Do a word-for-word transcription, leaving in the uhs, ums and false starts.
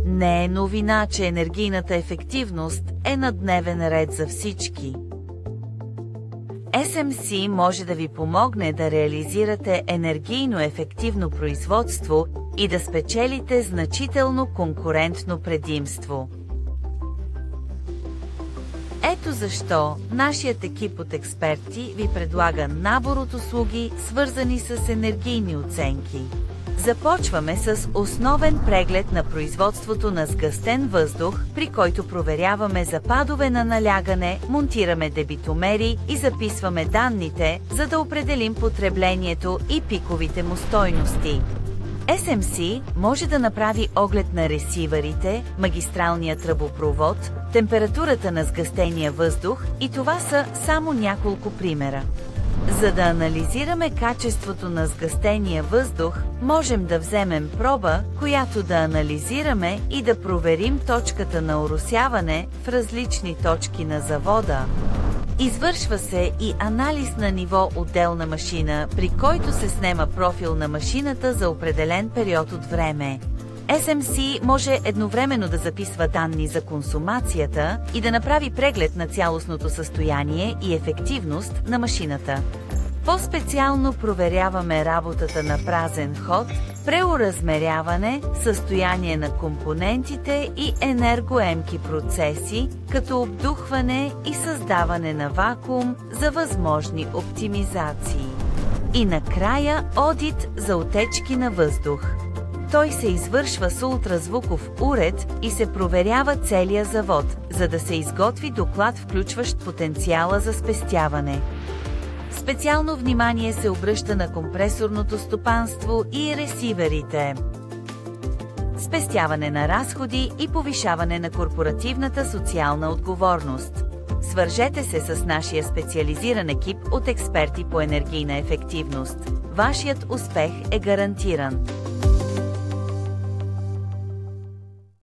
Не е новина, че енергийната ефективност е на дневен ред за всички. Ес Ем Си може да ви помогне да реализирате енергийно ефективно производство и да спечелите значително конкурентно предимство. Ето защо нашият екип от експерти ви предлага набор от услуги, свързани с енергийни оценки. Започваме с основен преглед на производството на сгъстен въздух, при който проверяваме западове на налягане, монтираме дебитомери и записваме данните, за да определим потреблението и пиковите му стойности. Ес Ем Си може да направи оглед на ресивърите, магистралния тръбопровод, температурата на сгъстения въздух и това са само няколко примера. За да анализираме качеството на сгъстения въздух, можем да вземем проба, която да анализираме и да проверим точката на оросяване в различни точки на завода. Извършва се и анализ на ниво отделна машина, при който се снема профил на машината за определен период от време. Ес Ем Си може едновременно да записва данни за консумацията и да направи преглед на цялостното състояние и ефективност на машината. По-специално проверяваме работата на празен ход, преоразмеряване, състояние на компонентите и енергоемки процеси, като обдухване и създаване на вакуум за възможни оптимизации. И накрая одит за отечки на въздух. Той се извършва с ултразвуков уред и се проверява целия завод, за да се изготви доклад, включващ потенциала за спестяване. Специално внимание се обръща на компресорното стопанство и ресиверите. Спестяване на разходи и повишаване на корпоративната социална отговорност. Свържете се с нашия специализиран екип от експерти по енергийна ефективност. Вашият успех е гарантиран.